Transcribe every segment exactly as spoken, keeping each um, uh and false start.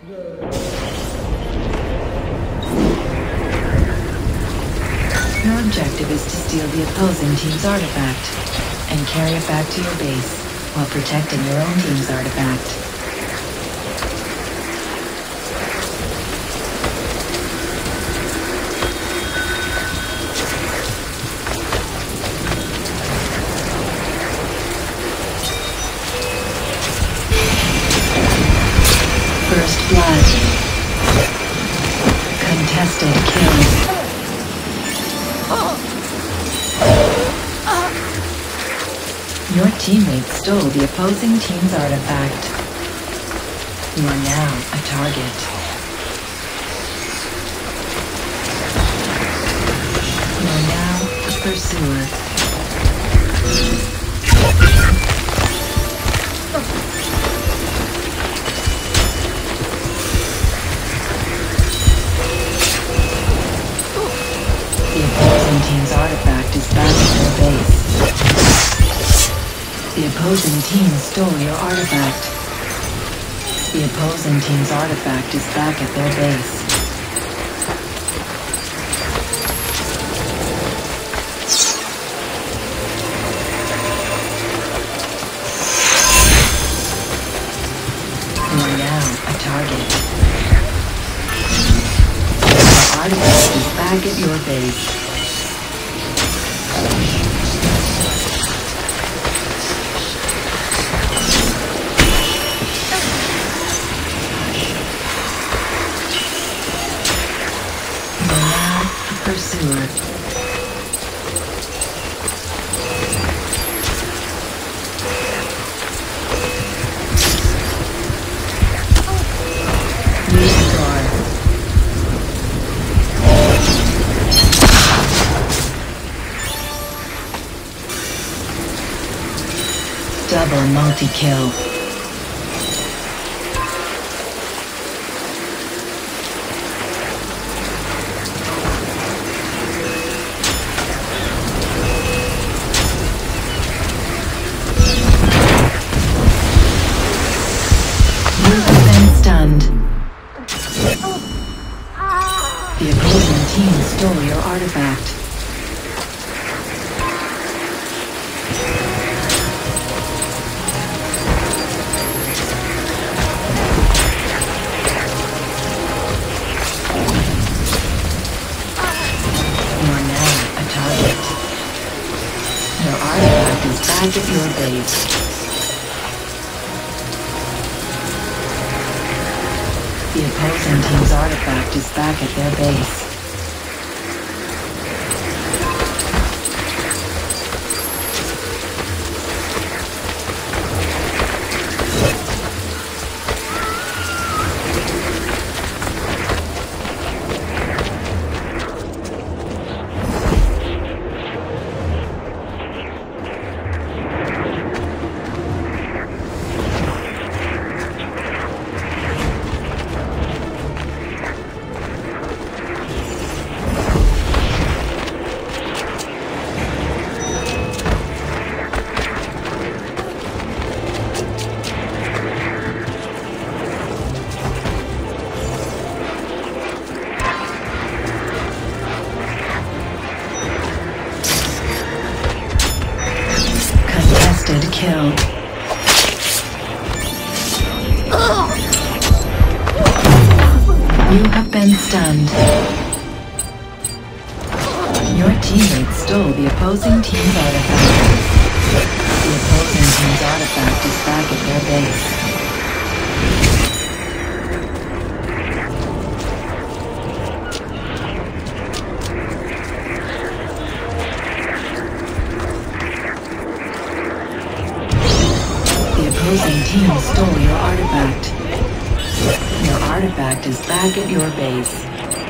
Your objective is to steal the opposing team's artifact and carry it back to your base while protecting your own team's artifact. First blood. Contested kills. Your teammate stole the opposing team's artifact. You are now a target. You are now a pursuer. The opposing team's artifact is back at their base. The opposing team stole your artifact. The opposing team's artifact is back at their base. You are now a target. The artifact is back at your base. Pursuer. Restore. Double multi-kill. The opposing team stole your artifact. You are now a target. Your artifact is back at your base. The opposing team's artifact is back at their base. Kill. You have been stunned. Your teammate stole the opposing team's artifact. The opposing team's artifact is back at their base. The opposing team stole your artifact. Your artifact is back at your base.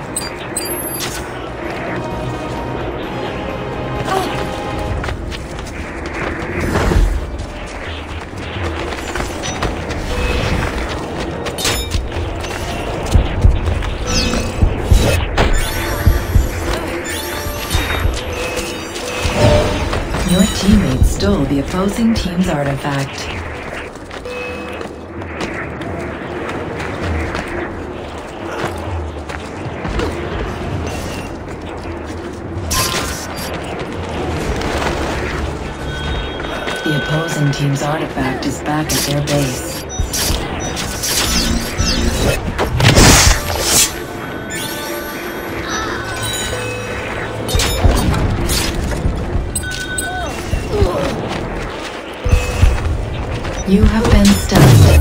Your teammate stole the opposing team's artifact. opposing team's artifact is back at their base. You have been stunned.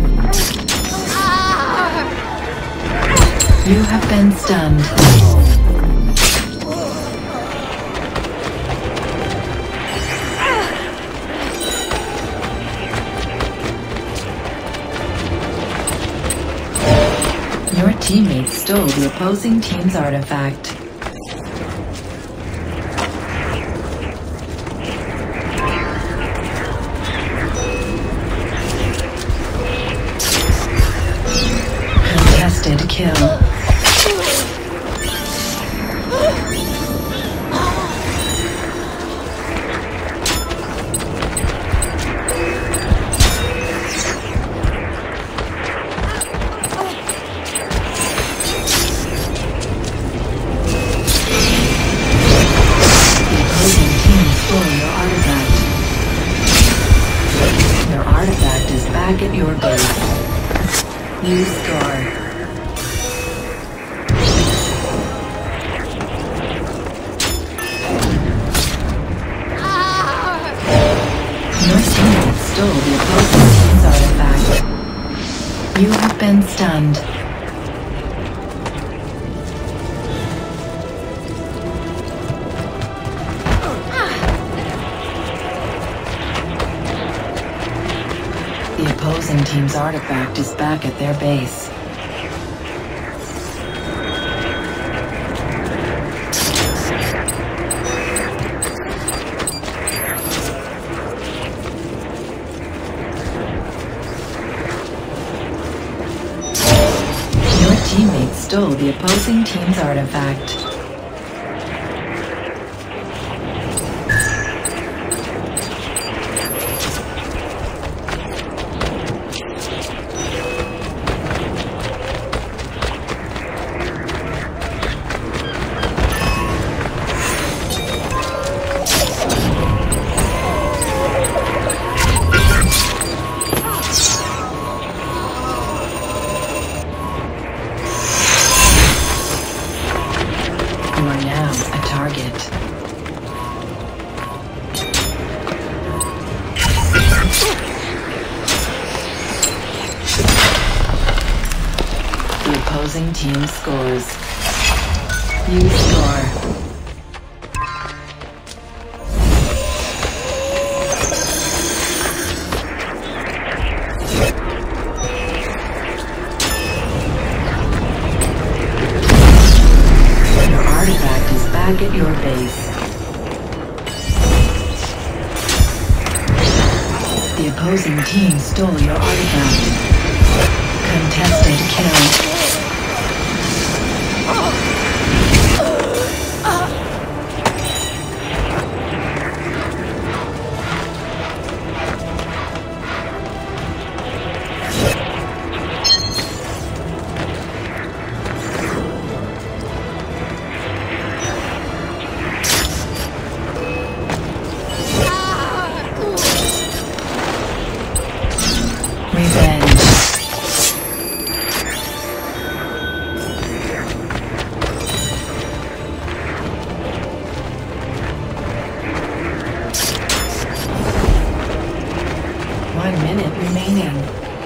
You have been stunned. Your teammates stole the opposing team's artifact. Contested kill. Back at your base. You score. Your teammates stole the opposing team's artifact. You have been stunned. The opposing team's artifact is back at their base. Your teammates stole the opposing team's artifact. You are now a target. The opposing team scores. You score. Back at your base. The opposing team stole your artifact. Contested kill. Revenge. One minute remaining.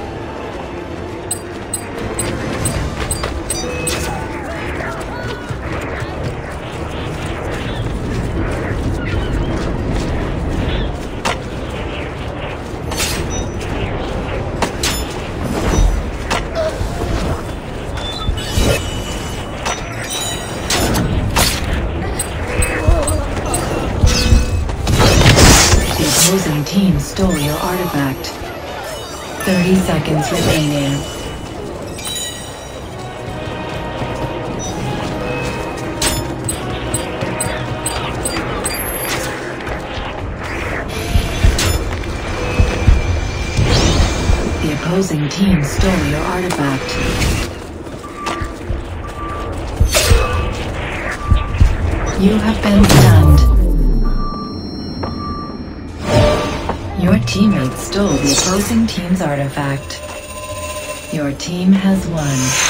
Opposing team stole your artifact. thirty seconds remaining. The opposing team stole your artifact. You have been stunned. Your teammate stole the opposing team's artifact. Your team has won.